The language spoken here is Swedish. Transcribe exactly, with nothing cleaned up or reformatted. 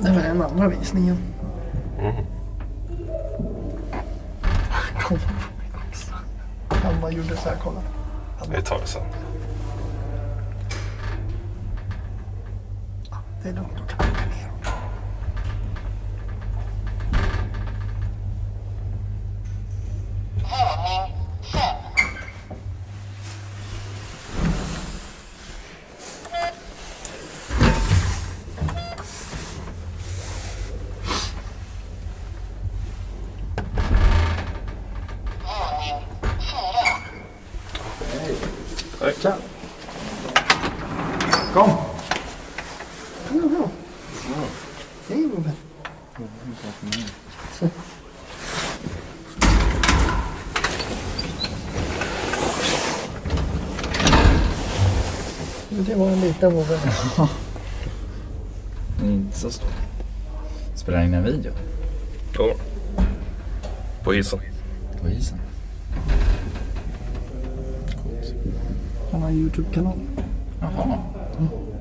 Det var den andra visningen. Mm. Kom. Han bara gjorde så här, kolla. Det tar vi sen. Det är lugnt, då kan man åka ner. Tja. Kom. Jaha. Hej, Bobbe. Det var en liten Bobbe. Inte så stor. Spelar in en video? Ja. På isen. På isen. Han har en YouTube-kanal. Jaha. Mm.